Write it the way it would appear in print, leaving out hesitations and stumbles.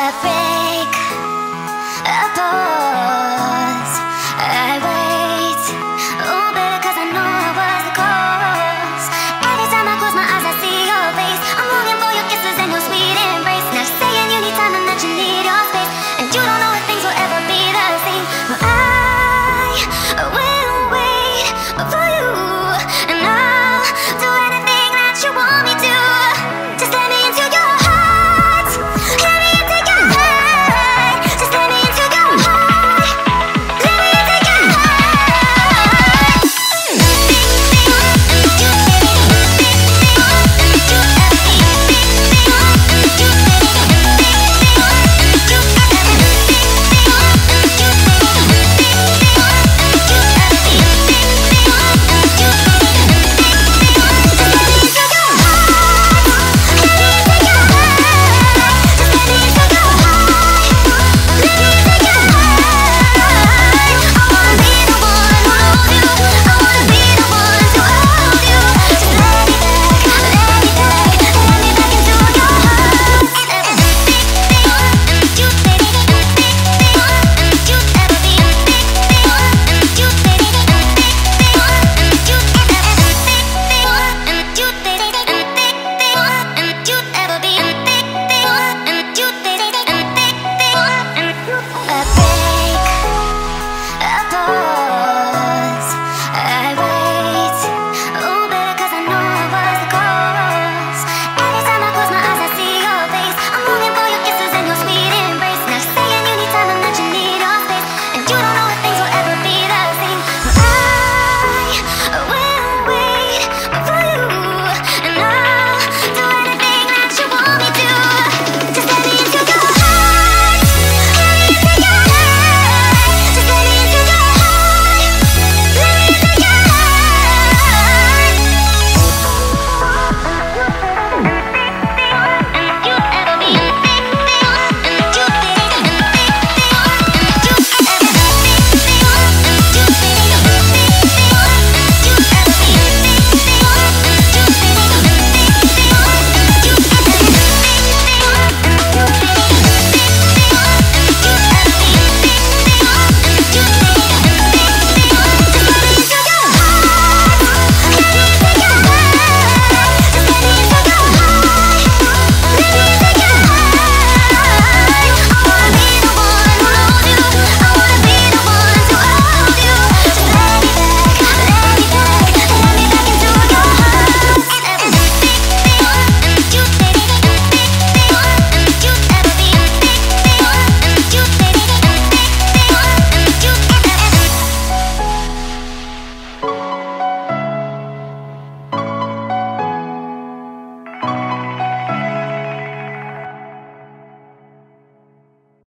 a break, a pause. I wait, oh baby, 'cause I know I was the cause. Every time I close my eyes, I see your face. I'm longing for your kisses and your sweet embrace. Now you're saying you need time and that you need your space, and you don't know if things will ever be the same. Well, I will wait for you, and I'll do anything that you want me to.